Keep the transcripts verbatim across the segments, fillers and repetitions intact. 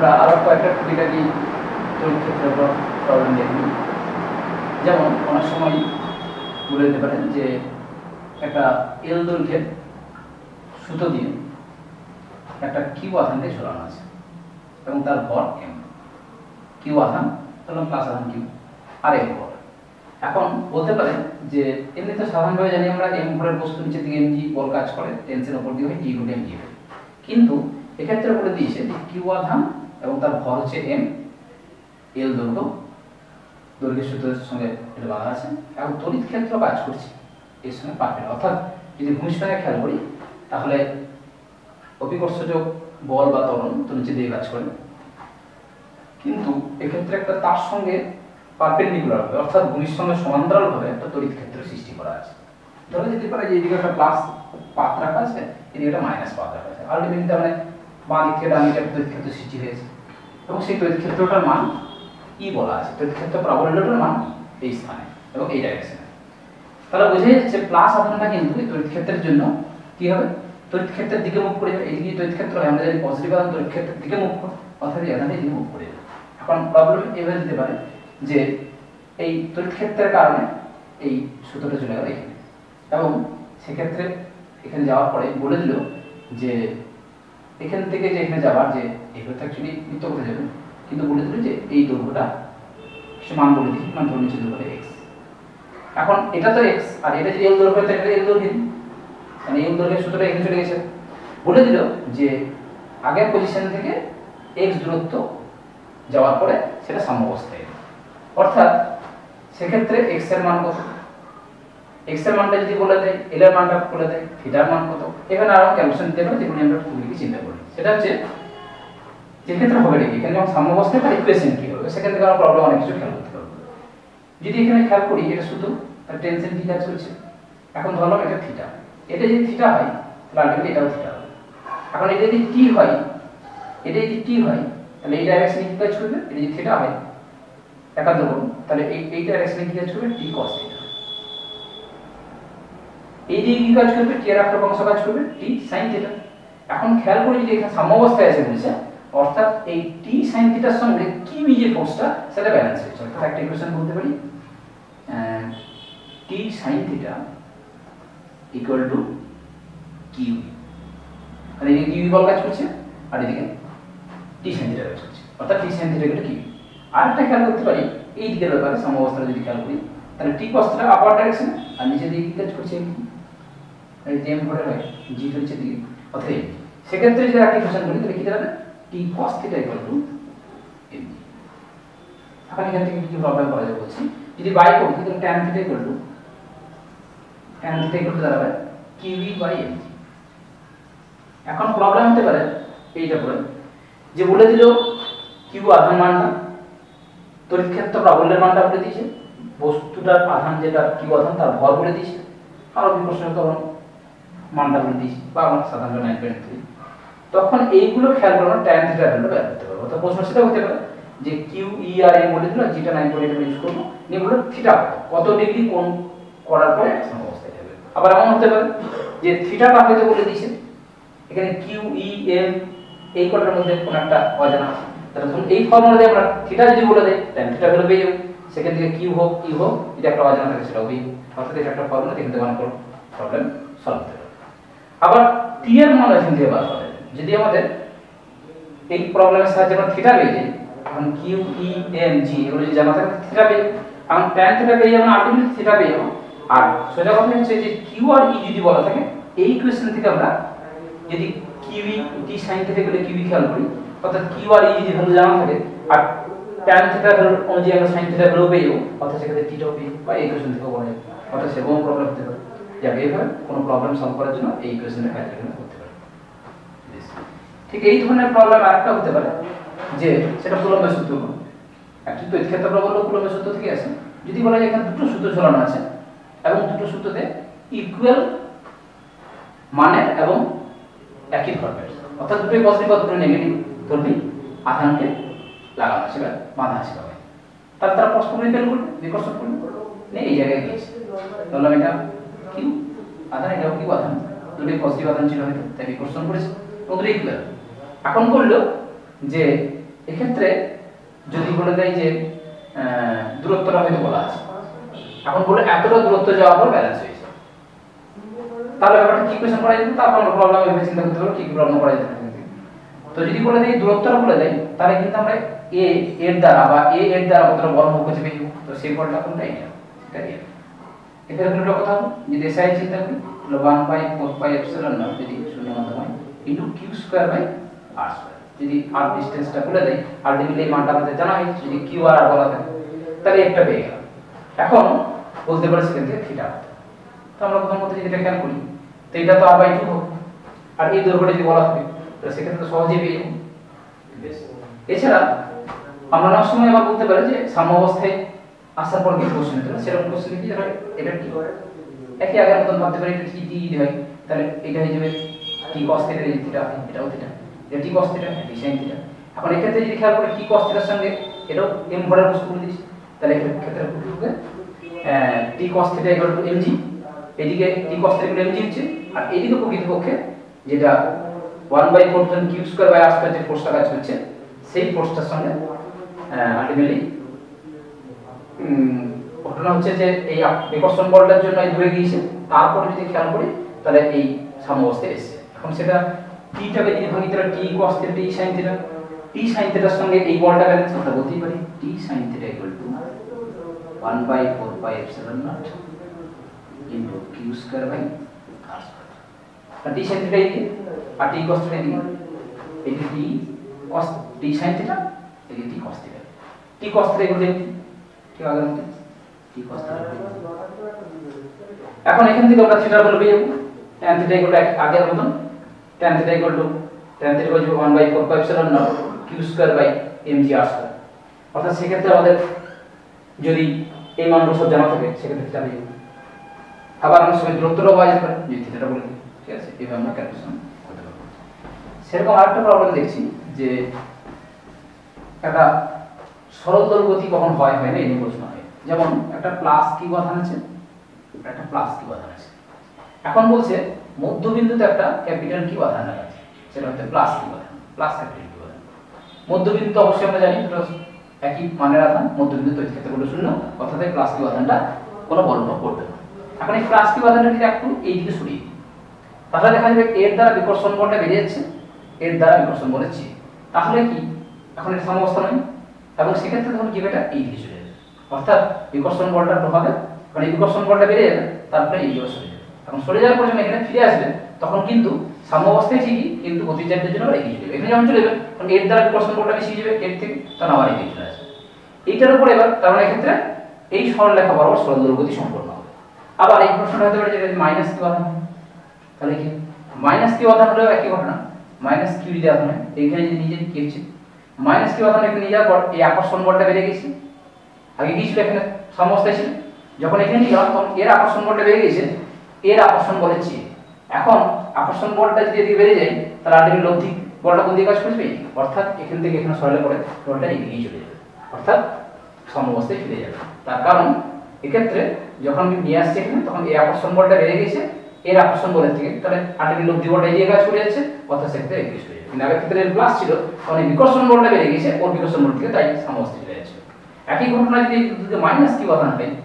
আমরা আরো কয়েকটা টুকিটাকি তড়িৎ ক্ষেত্রের উপর প্রবলেম দেখি। যেমন অনেক সময় বলে দিতে পারেন যে একটা এল দৈর্ঘ্যের সুতো দিয়ে একটা কিউ আধান দিয়ে ঝোলানো আছে এবং তার ভর এম। কিউ আধান ধরলাম প্লাস আধান কিউ আর এম ভর। এখন বলতে পারেন যে এমনি তো সাধারণভাবে জানি আমরা এম ভরের বস্তু নিচের দিকে এমজি বল কাজ করে, টেনশন উপর দিয়ে হয় টি গুণ এমজি হয়। কিন্তু এক্ষেত্রে বলে দিয়েছে যে কিউ আধান এবং তার ভর হচ্ছে এম, এল দৈর্ঘ্য, দৈর্ঘ্যের সূত্রের সঙ্গে এটা বাঁধা আছে এবং তড়িৎ ক্ষেত্র কাজ করছে এর সঙ্গে পারফেক্ট। অর্থাৎ যদি ভূমিষ্ঠকে খেয়াল করি তাহলে অভিকর্ষজ বল বা ত্বরণ তো নিচে দিয়ে কাজ করে, কিন্তু এক্ষেত্রে একটা তার সঙ্গে পারপেন্ডিকুলার হবে অর্থাৎ ভূমির সঙ্গে সমান্তরালভাবে একটা তড়িৎ ক্ষেত্র সৃষ্টি করা আছে। ধরে যেতে পারে যে এদিকে একটা প্লাস পাত রাখা আছে, এদিকে একটা মাইনাস পাত রাখা আছে, আলটিমেটলি তার মানে বাঁ দিক থেকে ডান দিকে একটা তড়িৎ ক্ষেত্র সৃষ্টি হয়েছে এবং সেই তড়িৎ ক্ষেত্রটার মান ই বলা আছে। তড়িৎ ক্ষেত্র প্রাবল্যটার মান এই স্থানে এবং এই ডাইরেকশনে। তাহলে বোঝা যাচ্ছে প্লাস আধানটা কিন্তু এই তড়িৎ ক্ষেত্রের জন্য কি হবে, তড়িৎ ক্ষেত্রের দিকে মুভ করে যাবে। এইদিকে তড়িৎ ক্ষেত্র হয়, আমরা জানি পজিটিভ আধান তড়িৎ ক্ষেত্রের দিকে মুভ করে, অর্থাৎ এই আধানটা এদিকে মুভ করে যাবে। এখন প্রবলেম এভাবে দিতে পারে যে এই তড়িৎ ক্ষেত্রের কারণে এই সূত্রটা চলে গেল এখানে এবং সেক্ষেত্রে এখানে যাওয়ার পরে বলে দিল যে এখান থেকে যে এখানে যাওয়ার যে এগুলো অ্যাকচুয়ালি বৃত্ত করতে যাবে, কিন্তু বলে দিল যে এই দৈর্ঘ্যটা সে মান বলে দিই, মান ধরে নিচ্ছে দৈর্ঘ্যটা এক্স। এখন এটা তো এক্স আর এটা যে এল দৈর্ঘ্য, এটা এল দৈর্ঘ্য, মানে এল দৈর্ঘ্যের সূত্রটা এখানে চলে গেছে। বলে দিল যে আগের পজিশন থেকে এক্স দূরত্ব যাওয়ার পরে সেটা সাম্যাবস্থায়, অর্থাৎ সেক্ষেত্রে এক্স এর মান কত, এক্স এর মানটা যদি বলে দেয়, এল এর মানটা বলে দেয়, থিটার মান কত, এখানে আরো ক্যালকুলেশন দিতে পারে যেগুলো আমরা খুবই চিন্তা করি। সেটা হচ্ছে যে ক্ষেত্রে হবে নাকি এখানে যখন সাম্যাবস্থায় তার ইকুয়েশন কি হবে, সেখান থেকে আমরা প্রবলেম অনেক কিছু খেয়াল করতে পারবো। যদি এখানে খেয়াল করি এটা শুধু তার টেনশন কি কাজ করছে, এখন ধরলাম এটা থিটা, এটা যদি থিটা হয় তাহলে আলটিমেটলি এটাও থিটা হবে। এখন এটা যদি টি হয়, এটা যদি টি হয় তাহলে এই ডাইরেকশনে কি কাজ করবে, এটা যদি থিটা হয় একান্তর করুন তাহলে এই এই ডাইরেকশনে কি কাজ করবে, টি cos থিটা। এই দিকে কি কাজ করবে, টি এর একটা অংশ কাজ করবে টি sin থিটা। এখন খেয়াল করে যদি এখানে সাম্যাবস্থায় আছে বলছে, অর্থাৎ এই টি sin থিটার সঙ্গে কিউ যে ফোর্সটা সেটা ব্যালেন্স হচ্ছে। অর্থাৎ একটা ইকুয়েশন বলতে পারি T sin theta equal to Q, আর এদিকে কিউ বল কাজ করছে আর এদিকে টি sin থিটা কাজ করছে, অর্থাৎ T sin theta equal to Q. আরেকটা খেয়াল করতে পারি এই দিকের ব্যাপারে সাম্যাবস্থাটা যদি খেয়াল করি তাহলে T cos theta upper direction আর নিচে দিকে কি কাজ করছে, এই যে এম ভরে হয় জি তো নিচে দিকে, অর্থাৎ সেক্ষেত্রে যদি একটা ইকুয়েশন করি তাহলে কি দাঁড়াবে, T cos theta equal to M. এখন এখান থেকে কি প্রবলেম করা যায় বলছি, যদি বাই করি তাহলে tan theta equal to tan theta equal to দাঁড়াবে কিউই বাই এম। এখন প্রবলেম হতে পারে এইটা পরে যে বলে দিল কিউ আধান মানটা, তড়িৎ ক্ষেত্র প্রাবল্যের মানটা বলে দিয়েছে, বস্তুটার আধান যেটা কিউ আধান তার ভর বলে দিয়েছে, আর অভিকর্ষণ ত্বরণ মানটা বলে দিয়েছে বা আমরা সাধারণত নাইন পয়েন্ট থ্রি। তখন এইগুলো খেয়াল করে আমরা tan থিটার ভ্যালু বের করতে পারবো। অর্থাৎ প্রশ্ন সেটা হতে পারে যে কিউ ই আর এম বলে দিল, যেটা নাইন পয়েন্ট এইট ইউজ করবো, নিয়ে বললো থিটা কত ডিগ্রি কোণ করার পরে সাম্যাবস্থায় যাবে। আবার এমন হতে পারে যে থিটাটা হয়তো বলে দিয়েছে, এখানে কিউ ই এম এই কটার মধ্যে কোন একটা অজানা আছে, তাহলে ধরুন এই ফর্মুলা দিয়ে আমরা থিটা যদি বলে দেই tan থিটা ভ্যালু পেয়ে যাবো, সেখান থেকে কিউ হোক ই হোক এটা একটা অজানা থাকে সেটাও পেয়ে যাবো, অর্থাৎ এটা একটা ফর্মুলা এখান থেকে অনেক প্রবলেম সলভ হতে পারে। আবার টি এর মান এখান থেকে বার করা যায়, যদি আমাদের এই প্রবলেমের সাহায্যে আমরা থিটা পেয়ে যাই, এখন কিউ ই এম জি এগুলো যদি জানা থাকে থিটা পেয়ে যাবো, এখন tan থিটা পেয়ে যাবো, আলটিমেটলি থিটা পেয়ে যাবো। আর সোজা কথা হচ্ছে যে কিউ আর ই যদি বলা থাকে এই ইকুয়েশন থেকে আমরা যদি Q E T sin theta গুলো কিউ ই খেয়াল করি, অর্থাৎ কিউ আর ই যদি ভ্যালু জানা থাকে আর tan থিটা ভ্যালু অনুযায়ী আমরা sin থিটা ভ্যালু পেয়ে যাবো, অর্থাৎ সেক্ষেত্রে থিটাও পেয়ে বা এই ইকুয়েশন থেকে বলা যায়, অর্থাৎ সেরকম প্রবলেম হতে পারে। যাকে এইভাবে কোনো প্রবলেম সলভ করার জন্য এই ইকুয়েশনের ক্যালকুলেশন করতে পারে। ঠিক এই ধরনের প্রবলেম আরেকটা হতে পারে যে সেটা কুলম্বের সূত্র, অ্যাকচুয়ালি তড়িৎ ক্ষেত্র প্রবল কুলম্বের সূত্র থেকে আসে। যদি বলা যায় এখানে দুটো সূত্র ঝোলানো আছে এবং দুটো সূত্রতে ইকুয়াল মানের এবং একই ধর্মের, অর্থাৎ দুটোই পজিটিভ বা দুটোই নেগেটিভ ধর্মী আধানকে লাগানো আছে বা বাঁধা আছে, তাহলে তারা পরস্পর রিপেল করবে, বিকর্ষণ করবে, নিয়ে এই জায়গায় গিয়েছে। ধরলাম এটা কিউ আধান, এটাও কিউ আধান, দুটোই পজিটিভ আধান ছিল হয়তো, তাই বিকর্ষণ করেছে এবং দুটোই ইকুয়াল। এখন বললো যে এক্ষেত্রে যদি বলে দেয় যে দূরত্বটা হয়তো বলা আছে, এখন বলে এতটা দূরত্ব যাওয়ার পর ব্যালেন্স হয়েছে, তাহলে ব্যাপারটা কি কোশ্চেন করা যেত, তারপর প্রবলেম এভাবে চিন্তা করতে পারবো কি কি প্রবলেম করা যেতে পারে। তো যদি বলে দেয় দূরত্বটা বলে দেয়, তাহলে কিন্তু আমরা এ এর দ্বারা বা এ এর দ্বারা কতটা বল খুঁজে পেয়ে যাবো। তো সেই বলটা কোনটা, এটা এটা দিয়ে এখানে দুটো কথা হবে। যদি এসআই চিন্তা করি তাহলে one by four pi epsilon naught যদি শূন্য মাধ্যম হয় into Q square by R square. যদি আর ডিসটেন্সটা বলে দেয়, আলটিমেটলি এই মানটা আমাদের জানা হয়েছে, যদি কিউ আর আর বলা থাকে তাহলে একটা পেয়ে গেলাম। এখন বলতে পারি সেখান থেকে থিটা, তো আমরা প্রথম কথা যদি এটা খেয়াল করি তো এটা তো আর বাই টু হবে, আর এই দৈর্ঘ্যটা যদি বলা থাকে তাহলে সেক্ষেত্রে তো সহজেই পেয়ে যাবো। এছাড়া আমরা অনেক সময় আবার বলতে পারি যে সাম্যাবস্থায় আসার পর কি কোশ্চেন হতে পারে, সেরকম কোশ্চেন কি ধরো এটা কি একই আগের মতন ভাবতে পারি, এটা টি টি হয়, তাহলে এটা হয়ে যাবে টি cos থিটা, এই থিটা এটাও থিটা, এটা T cos theta T sin theta. এখন এক্ষেত্রে যদি খেয়াল করে টি cos থিটার সঙ্গে এটাও m ভরের বস্তু বলে দিচ্ছি, তাহলে এক্ষেত্রে হবে T cos theta equal to mg, এদিকে T cos theta equal mg হচ্ছে, আর এদিকে প্রকৃতপক্ষে যেটা one by four Q square by R square যে ফোর্সটা কাজ করছে সেই ফোর্সটার সঙ্গে আলটিমেটলি ঘটনা হচ্ছে যে এই বিকর্ষণ বলটার জন্য এই দূরে গিয়েছে, তারপরে যদি খেয়াল করি তাহলে এই সাম্যাবস্থায় এসেছে। এখন সেটা টিটাকে যদি ভাঙি তাহলে T cos theta T sin theta, T sin থিটার সঙ্গে এই বলটা ব্যালেন্স করতে বলতেই পারি T sin theta equal to one by four pi epsilon naught into Q square by R square. আর টি sin থিটা এদিকে আর টি cos থিটা এদিকে, এদিকে T cos T sin theta এদিকে T cos theta, T cos theta equal to ঠিক আছে টি cos theta. এখন এখান থেকে আমরা থিটা বলে পেয়ে যাব tan থিটা ইকুয়াল টু আগের মতন tan theta equal to tan theta equal to one by four pi epsilon naught Q square by mg r square. অর্থাৎ সেক্ষেত্রে আমাদের যদি এই মানগুলো সব জানা থাকে সেক্ষেত্রে থিটা পেয়ে যাব। আবার আমরা সময় দূরত্বটাও পাওয়া যেতে পারে যদি থিটাটা বলে দিই, ঠিক আছে, এইভাবে আমরা ক্যালকুলেশন করতে পারবো। সেরকম আরেকটা প্রবলেম দেখছি যে একটা সরল দৈর্ঘ্যতি কখন হয় হয় না এই নিয়ে প্রশ্ন হয়। যেমন একটা প্লাস কিউ আধান আছে, একটা প্লাস কিউ আধান আছে, এখন বলছে মধ্যবিন্দুতে একটা ক্যাপিটাল কিউ আধান আছে, সেটা হচ্ছে প্লাস কিউ আধান, প্লাস ক্যাপিটাল কিউ আধান। মধ্যবিন্দু অবশ্যই আমরা জানি দুটো একই মানের আধান, মধ্যবিন্দু তড়িৎ ক্ষেত্র বলে শূন্য, অর্থাৎ প্লাস কিউ আধানটা কোনো বল প্রয়োগ করবে না। এখন এই প্লাস কিউ আধানটা যদি একটু এই দিকে সরিয়ে দিই তাহলে দেখা যাবে এর দ্বারা বিকর্ষণ বলটা বেরিয়ে যাচ্ছে, এর দ্বারা বিকর্ষণ বল হচ্ছে, তাহলে কি এখন এটা সাম্যাবস্থা নয়, এবং সেক্ষেত্রে তখন কি এটা এই দিকে চলে যাবে, অর্থাৎ বিকর্ষণ বলটা হবে মানে বিকর্ষণ বলটা বেরিয়ে যাবে, তারপরে এই দিকে সরে যাবে। এখন সরে যাওয়ার পর যখন এখানে ফিরে আসবে তখন কিন্তু সাম্যাবস্থায় ঠিকই, কিন্তু গতিচার্যের জন্য আবার এগিয়ে যাবে। এখানে যখন চলে যাবে তখন এর দ্বারা বিকর্ষণ বলটা বেশি যাবে এর থেকে, তখন আবার এগিয়ে চলে আসবে। এইটার উপর এবার তার মানে এক্ষেত্রে এই সরলরেখা বরাবর সরল দৈর্ঘ্যটি সম্পূর্ণ হবে। আবার এই প্রশ্নটা হতে পারে যে মাইনাস কিউ আধান, তাহলে কি মাইনাস কিউ আধান হলেও একই ঘটনা, মাইনাস কিউ যদি আধান হয় এইখানে যদি নিজে কি হচ্ছে মাইনাস কিউ আধান এখানে নিয়ে যাওয়ার পর এই আকর্ষণ বলটা বেড়ে গেছে, আগে কি ছিল এখানে সাম্যাবস্থায় ছিল, যখন এখানে নিয়ে গেলাম তখন এর আকর্ষণ বলটা বেড়ে গেছে, এর আকর্ষণ বলের চেয়ে। এখন আকর্ষণ বলটা যদি এদিকে বেড়ে যায় তাহলে আলটিমেটলি লব্ধিক বলটা কোন দিকে কাজ করবে, অর্থাৎ এখান থেকে এখানে সরলে পড়ে বলটা এদিকেই চলে যাবে, অর্থাৎ সাম্যাবস্থায় ফিরে যাবে। তার কারণ এক্ষেত্রে যখন আমি নিয়ে আসছি এখানে তখন এই আকর্ষণ বলটা বেড়ে গেছে এর আকর্ষণ বলের থেকে, তাহলে আলটিমেটলি লব্ধি বলটা এদিকে কাজ করে যাচ্ছে, অর্থাৎ সেক্ষেত্রে এদিকে চলে যাবে। কিন্তু আগের ক্ষেত্রে এর প্লাস ছিল তখন এই বিকর্ষণ বলটা বেড়ে গেছে ওর বিকর্ষণ বল থেকে, তাই সাম্যাবস্থায় চলে যাচ্ছে। একই ঘটনা যদি যদি মাইনাস কিউ আধান হয়,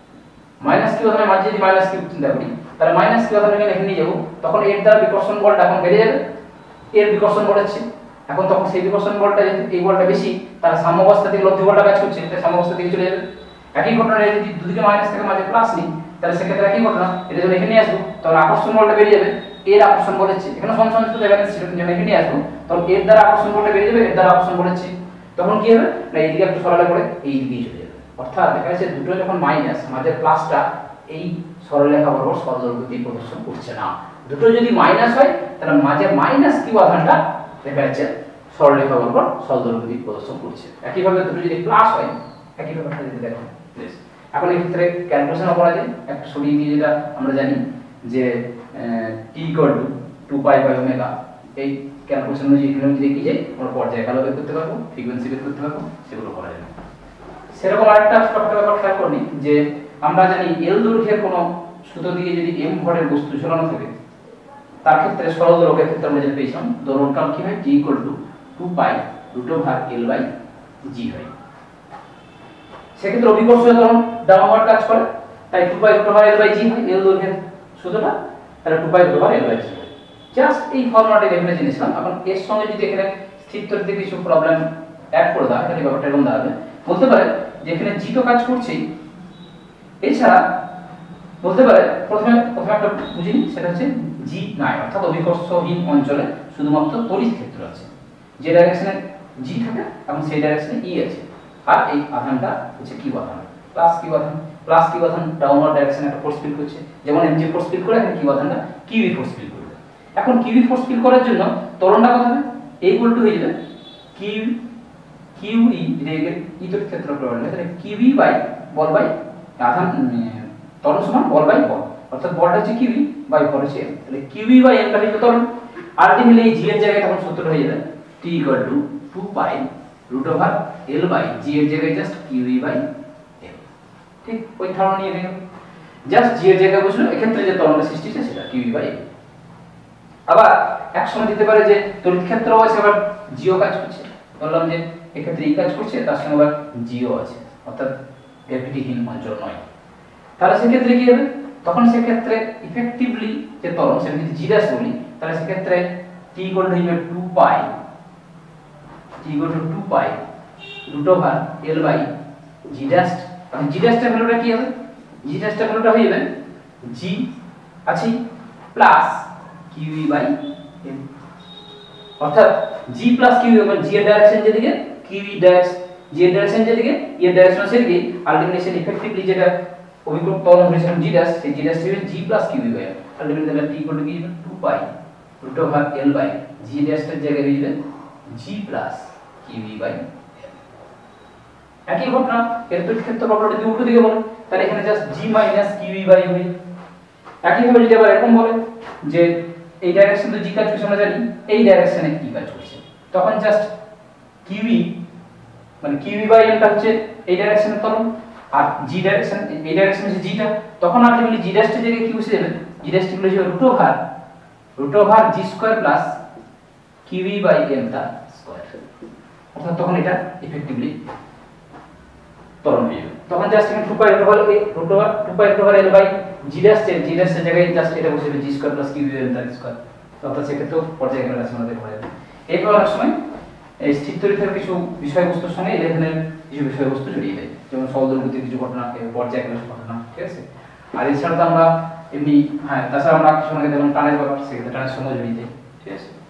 মাইনাস কিউ আধানের মাঝে যদি মাইনাস কিউ চিন্তা করি তাহলে মাইনাস কিউ আধান এখানে নিয়ে যাবো, তখন এর দ্বারা বিকর্ষণ বলটা এখন বেড়ে যাবে, এর বিকর্ষণ বল হচ্ছে, এখন তখন সেই বিকর্ষণ বলটা যদি এই বলটা বেশি তাহলে সাম্যাবস্থা থেকে লব্ধি বলটা কাজ করছে, এটা সাম্যাবস্থা থেকে চলে যাবে। একই ঘটনা যদি দুদিকে মাইনাস থেকে মাঝে প্লাস নিই তাহলে সেক্ষেত্রে একই ঘটনা, এটা যখন এখানে আসবো তখন আকর্ষণ বলটা বেড়ে যাবে, এর আকর্ষণ বল হচ্ছে, এখানে সমান শুধু ব্যালেন্স ছিল, যখন এখানে আসবো তখন এর দ্বারা আকর্ষণ বলটা বেড়ে যাবে, এর দ্বারা আকর্ষণ বল হচ্ছে, তখন কি হবে না এইদিকে একটু সরলে পড়ে এই দিকেই চলে যাবে। অর্থাৎ দেখা যাচ্ছে দুটো যখন মাইনাস মাঝের প্লাসটা এই সরলরেখা বরাবর সরল দৈর্ঘ্য প্রদর্শন করছে না। দুটো যদি মাইনাস হয় তাহলে মাঝে মাইনাস কিউ আধানটা দেখা যাচ্ছে সরলরেখা বরাবর সরল দৈর্ঘ্য প্রদর্শন করছে। একইভাবে দুটো যদি প্লাস হয় একইভাবে যদি দেখো এখন এই ক্ষেত্রে ক্যালকুলেশন করা যায় একটা সরিয়ে দিয়ে, যেটা আমরা জানি যে T equal to two pi by omega, এই ক্যালকুলেশন অনুযায়ী এখানে যদি দেখি যাই আমরা পর্যায়কাল বের করতে পারবো, ফ্রিকোয়েন্সি বের করতে পারবো, সেগুলো করা যাবে। সেরকম আরেকটা স্ট্রাকচার ব্যাপার খেয়াল করনি যে আমরা জানি এল দৈর্ঘ্যের কোনো সুতো দিয়ে যদি এম ভরের বস্তু ঝোলানো থাকে তার ক্ষেত্রে সরল দৈর্ঘ্যের ক্ষেত্রে আমরা যেটা পেয়েছিলাম দৈর্ঘ্যকাল কি হয় T equal to two pi root over L by G হয়। সেক্ষেত্রে অভিকর্ষীয় ত্বরণ ডাউনওয়ার্ড কাজ করে, তাই two pi root over L by G হয় এল দৈর্ঘ্যের সূত্রটা, তাহলে two pi root over L by G. Just এই ফর্মুলাটা এখানে জেনেছিলাম। এখন এর সঙ্গে যদি এখানে স্থির তরিতে কিছু প্রবলেম অ্যাড করে দেওয়া, তাহলে ব্যাপারটা এরকম দাঁড়াবে। বলতে পারে যে এখানে জি তো কাজ করছেই, এছাড়া বলতে পারে প্রথমে প্রথমে একটা বুঝে নিই, সেটা হচ্ছে জি নাই, অর্থাৎ অভিকর্ষহীন অঞ্চলে শুধুমাত্র তড়িৎ ক্ষেত্র আছে, যে ডাইরেকশনে জি থাকে এবং সেই ডাইরেকশনে ই আছে, আর এই আধানটা হচ্ছে কিউ আধান, প্লাস কিউ আধান। প্লাস কিউ আধান ডাউনওয়ার্ড ডাইরেকশনে একটা ফোর্স ফিল করছে, যেমন এম জি ফোর্স ফিল করে, এখানে কিউ আধানটা কিউই ফোর্স ফিল করবে। এখন কিউই ফোর্স ফিল করার জন্য ত্বরণটা কত হবে, এই ইকুয়াল টু হয়ে যাবে কিউ কিউই, যদি ই তড়িৎ ক্ষেত্র প্রয়োগ হয় তাহলে কিউই বাই বল বাই আধান, ত্বরণ সমান বল বাই বল, অর্থাৎ বলটা হচ্ছে কিউই বাই ভর হচ্ছে এম, তাহলে কিউই বাই এমটা হচ্ছে ত্বরণ। আলটিমেটলি এই জি এর জায়গায় তখন সূত্রটা হয়ে যাবে T equal to two pi root over L by G এর জায়গায় জাস্ট কিউই বাই এম। ঠিক ওই ধারণা নিয়ে নেব, জাস্ট জি এর জায়গায় বসলো, এক্ষেত্রে যে ত্বরণটা সৃষ্টি হচ্ছে সেটা কিউই বাই এম। আবার এক সময় দিতে পারে যে তড়িৎ ক্ষেত্রও আছে, আবার জিও কাজ করছে, বললাম যে এক্ষেত্রে ই কাজ করছে, তার সঙ্গে আবার জিও আছে, অর্থাৎ গ্র্যাভিটিহীন অঞ্চল নয়। তাহলে সেক্ষেত্রে কি হবে, তখন সেক্ষেত্রে ইফেক্টিভলি যে ত্বরণ সেটা যদি জি ড্যাশ বলি, তাহলে সেক্ষেত্রে টি ইকুয়াল টু হবে two pi T equal to two pi root over L by G dash. মানে জি ড্যাশটার ভ্যালুটা কি হবে, জি ড্যাশটার ভ্যালুটা হয়ে যাবে জি আছে প্লাস কিউই বাই এম, অর্থাৎ জি প্লাস কিউই, মানে জি এর ডাইরেকশন যেদিকে, কিউই ড্যাশ জি এর ডাইরেকশন যেদিকে, ই এর ডাইরেকশন সেদিকে, আলটিমেটলি ইফেক্টিভলি যেটা অভিকর্ষ ত্বরণ হয়েছে জি ড্যাশ, সেই জি ড্যাশ হবে G plus Q E by M. Ultimately তাহলে টি ইকুয়াল টু কি হবে two pi root over L by G ড্যাশটার জায়গায় হয়ে যাবে G plus Q E by M. একই ঘটনা এর তড়িৎ ক্ষেত্র প্রপার্টি যদি উল্টো দিকে বলে, তাহলে এখানে just G minus Q E by M. একইভাবে যদি আবার এরকম বলে যে এই ডাইরেকশন তো জি কাজ করছে আমরা জানি, এই ডাইরেকশনে কি কাজ করছে, তখন জাস্ট কিউই মানে কিউই বাই এমটা হচ্ছে এই ডাইরেকশনের ত্বরণ, আর জি ডাইরেকশন এই ডাইরেকশন হচ্ছে জিটা, তখন আলটিমেটলি জি ড্যাশের জায়গায় কি বসে যাবে, জি ড্যাশটি হলো যে root over root over G square plus Q E by M টা স্কয়ার, অর্থাৎ তখন এটা ইফেক্টিভলি ত্বরণ হয়ে যাবে। তখন জাস্ট এখানে two pi root over root over two pi root over L by G dash G ড্যাশের জায়গায় জাস্ট এটা বসে যাবে G square plus Q E by M টা স্কয়ার, অর্থাৎ সেক্ষেত্রে পর্যায়ক্রমে রাশি আমাদের হয়ে যাবে। এইভাবে অনেক সময় এই স্থির তড়িতের কিছু বিষয়বস্তুর সঙ্গে ইলেভেনের কিছু বিষয়বস্তু জড়িয়ে দেয়, যেমন সহদলগতির কিছু ঘটনা, পর্যায়ক্রমের ঘটনা, ঠিক আছে। আর এছাড়া তো আমরা এমনি হ্যাঁ তাছাড়া আমরা কিছু যেমন টানের ব্যাপার, সেক্ষেত্রে টানের সঙ্গে জড়িয়ে দেয়, ঠিক আছে।